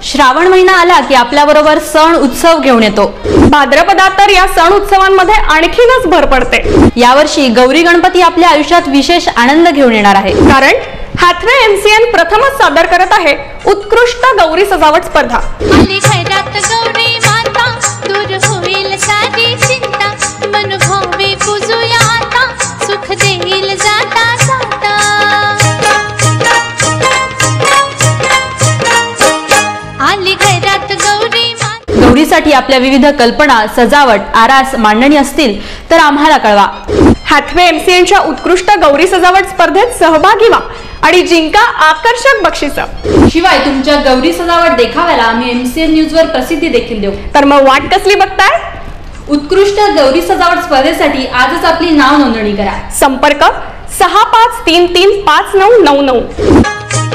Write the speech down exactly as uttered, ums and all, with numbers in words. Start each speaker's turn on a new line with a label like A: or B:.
A: श्रावण महिना आला की आपल्या बरोबर सण उत्सव घेऊन येतो।
B: भाद्रपदात तर या सण उत्सवांमध्ये आणखीनच भर पडते।
A: यावर्षी गौरी गणपती आपल्या आयुष्यात विशेष आनंद घेऊन येणार आहे,
B: कारण हॅथवे एमसीएन प्रथमच सादर करत आहे उत्कृष्ट गौरी सजावट स्पर्धा।
A: गौरीसाठी आपल्या विविध कल्पना, सजावट, आरास, मांडणी असतील तर आम्हाला कळवा।
B: हॅथवे एमसीएनच्या उत्कृष्ट गौरी सजावट स्पर्धेत सहभागी व्हा आणि जिंका आकर्षक बक्षिसं।
A: शिवाय तुमच्या गौरी सजावट देखाव्याला आम्ही एमसीएन न्यूज वर प्रसिद्धी देखील देऊ।
B: तर मग वाट कसली बघताय?
A: उत्कृष्ट गौरी सजावट स्पर्धेसाठी आजच आपली नाव नोंदणी करा।
B: संपर्क सहा पाच तीन तीन पाच नऊ नऊ नऊ।